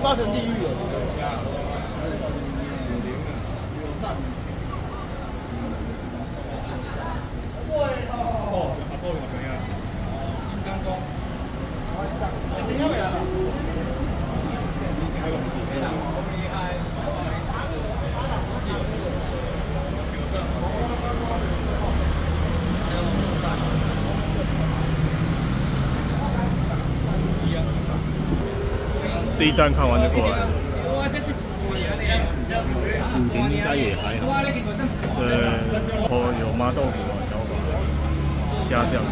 八层地狱了。 第一站看完就过来了。 武林应该也还好。 对，有麻豆腐啊、小法加酱。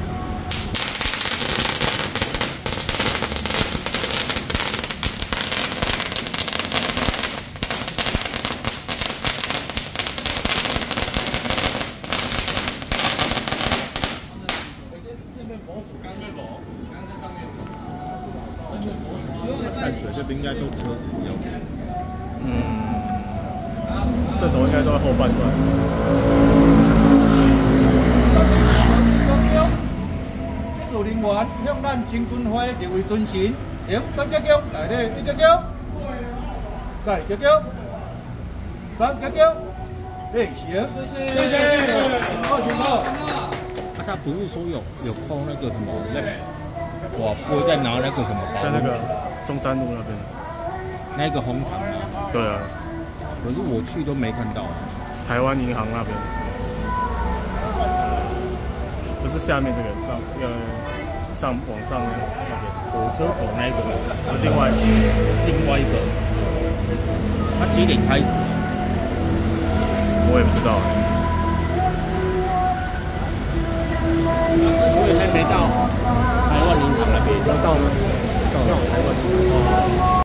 看起来这边应该都车子有。 这头应该都在后半段。 技术人员向咱青军会列为尊神，行，3脚脚，来咧，1脚脚，再脚脚，3脚脚，行，谢谢，请坐。 他不是说有扣那个什么我不会再拿那个什么包， 在那个中山路那边， 那个红糖啊。 对啊， 可是我去都没看到。 台湾银行那边，不是下面这个往上那边， 火车口那个， 另外一个，他几点开始？ 我也不知道。 所以还没到台湾银行那边，要到吗？到台湾银行。